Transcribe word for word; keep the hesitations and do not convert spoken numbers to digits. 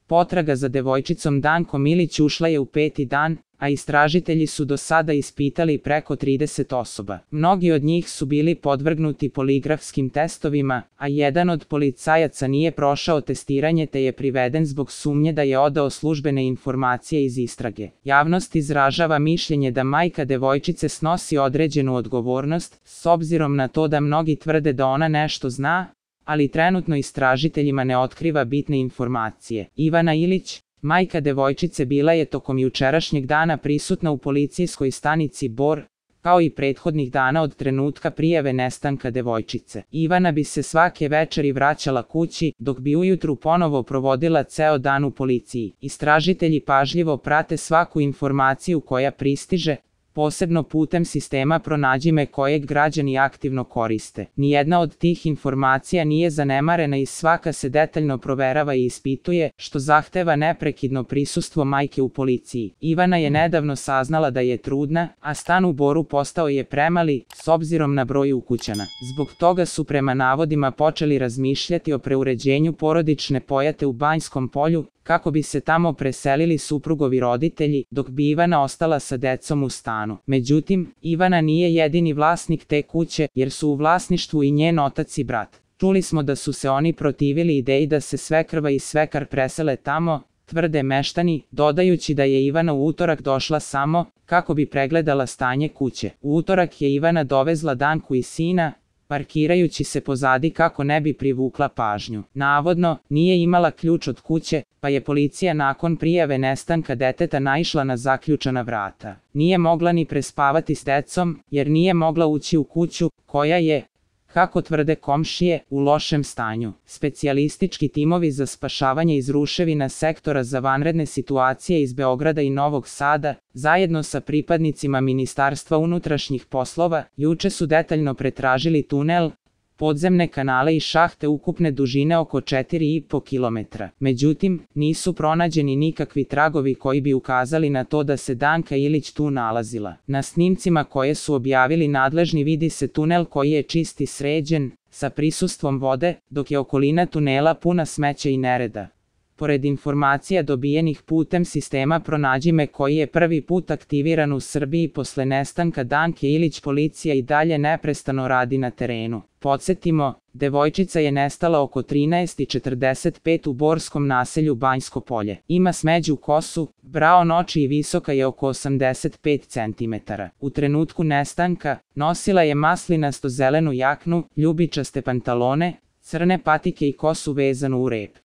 Potraga za devojčicom Dankom Ilić ušla je u peti dan, a istražitelji su do sada ispitali preko trideset osoba. Mnogi od njih su bili podvrgnuti poligrafskim testovima, a jedan od policajaca nije prošao testiranje te je priveden zbog sumnje da je odao službene informacije iz istrage. Javnost izražava mišljenje da majka devojčice snosi određenu odgovornost, s obzirom na to da mnogi tvrde da ona nešto zna, ali trenutno istražiteljima ne otkriva bitne informacije. Ivana Ilić, majka devojčice, bila je tokom jučerašnjeg dana prisutna u policijskoj stanici Bor, kao i prethodnih dana od trenutka prijave nestanka devojčice. Ivana bi se svake večeri vraćala kući, dok bi ujutru ponovo provodila ceo dan u policiji. Istražitelji pažljivo prate svaku informaciju koja pristiže, posebno putem sistema Pronađi me kojeg građani aktivno koriste. Nijedna od tih informacija nije zanemarena i svaka se detaljno proverava i ispituje, što zahteva neprekidno prisustvo majke u policiji. Ivana je nedavno saznala da je trudna, a stan u Boru postao je premali, s obzirom na broj ukućana. Zbog toga su prema navodima počeli razmišljati o preuređenju porodične pojate u Banjskom Polju, kako bi se tamo preselili suprugovi roditelji, dok bi Ivana ostala sa decom u stanu. Međutim, Ivana nije jedini vlasnik te kuće, jer su u vlasništvu i njen otac i brat. Čuli smo da su se oni protivili ideji da se svekrva i svekar presele tamo, tvrde meštani, dodajući da je Ivana u utorak došla samo kako bi pregledala stanje kuće. U utorak je Ivana dovezla Danku i sina, parkirajući se pozadi kako ne bi privukla pažnju. Navodno, nije imala ključ od kuće, pa je policija nakon prijave nestanka deteta naišla na zaključana vrata. Nije mogla ni prespavati s decom, jer nije mogla ući u kuću, koja je, kako tvrde komšije, u lošem stanju. Specijalistički timovi za spašavanje iz ruševina sektora za vanredne situacije iz Beograda i Novog Sada, zajedno sa pripadnicima Ministarstva unutrašnjih poslova, juče su detaljno pretražili tunel, podzemne kanale i šahte ukupne dužine oko četiri i po kilometra. Međutim, nisu pronađeni nikakvi tragovi koji bi ukazali na to da se Danka Ilić tu nalazila. Na snimcima koje su objavili nadležni vidi se tunel koji je čist i sređen, sa prisustvom vode, dok je okolina tunela puna smeća i nereda. Pored informacija dobijenih putem sistema Pronađi me koji je prvi put aktiviran u Srbiji posle nestanka Danke Ilić, policija i dalje neprestano radi na terenu. Podsjetimo, devojčica je nestala oko trinaest i četrdeset pet u borskom naselju Banjsko Polje. Ima smeđu kosu, braon oči i visoka je oko osamdeset pet centimetara. U trenutku nestanka, nosila je maslinasto zelenu jaknu, ljubičaste pantalone, crne patike i kosu vezanu u rep.